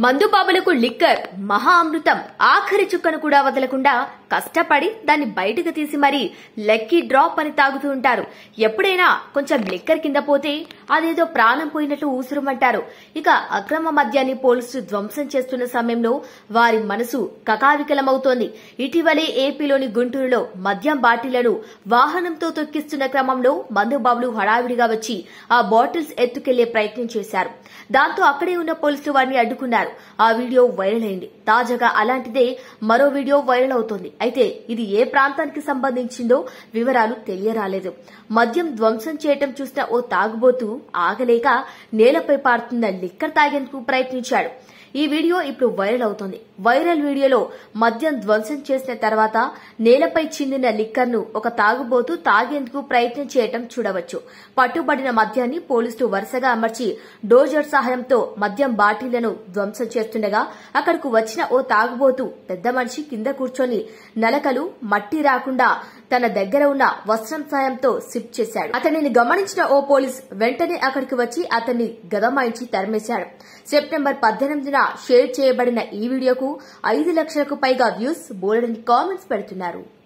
మందుబాబులకు liquor మహా అమృతం ఆఖరి చుక్కను కూడా వదలకుండా కష్టపడి దాన్ని బయటకు తీసి మరీ లక్కీ డ్రాప్ అని తాగుతూ ఉంటారు. ఎప్పుడైనా కొంచెం లిక్కర్ కింద పోతే అదేదో ప్రాణం పోయినట్లు ఊసురుమంటారు. ఇక అక్రమ మద్యాన్ని పోలీసులు ధ్వంసం చేస్తున్న సమయంలో వారి మనసు కకావికలమవుతోంది. ఇటీవలే ఏపీలోని గుంటూరులో మద్యం బాటిళ్లను వాహనంతో తొక్కిస్తున్న క్రమంలో మందుబాబులు హడావిడిగా వచ్చి ఆ బాటిల్స్ ఎత్తుకెళ్లే ప్రయత్నం చేశారు. దాంతో అక్కడే ఉన్న పోలీసులు వారిని అడ్డుకున్నారు. ఆ వీడియో వైరల్ అయింది. తాజాగా అలాంటిదే మరో వీడియో వైరల్ అవుతోంది. అయితే ఇది ఏ ప్రాంతానికి సంబంధించిందో వివరాలు తెలియరాలేదు. మద్యం ధ్వంసం చేయటం చూసిన ఓ తాగుబోతు ఆగలేక నేలపై పారుతున్న లిక్కర్ తాగేందుకు ప్రయత్నించాడు. ఈ వీడియో ఇప్పుడు వైరల్ అవుతోంది. వైరల్ వీడియోలో మద్యం ధ్వంసం చేసిన తర్వాత నేలపై చిందిన లిక్కర్ ను ఒక తాగుబోతు తాగేందుకు ప్రయత్నం చేయటం చూడవచ్చు. పట్టుబడిన మద్యాన్ని పోలీసులు వరుసగా అమర్చి డోజర్ సహాయంతో మద్యం బాటిళ్లను ధ్వంసం చేస్తుండగా అక్కడకు వచ్చిన ఓ తాగుబోతు పెద్ద మనిషి కింద కూర్చొని నలకలు మట్టి రాకుండా తన దగ్గర ఉన్న వస్త్రం సాయంతో సిప్ చేశాడు. అతనిని గమనించిన ఓ పోలీస్ వెంటనే అక్కడికి వచ్చి అతన్ని గదమాయించి తరిమేశాడు. సెప్టెంబర్ 18న షేర్ చేయబడిన ఈ వీడియోకు 5 లక్షలకు పైగా వ్యూస్, బోలెడన్ని కామెంట్స్ పెడుతున్నారు.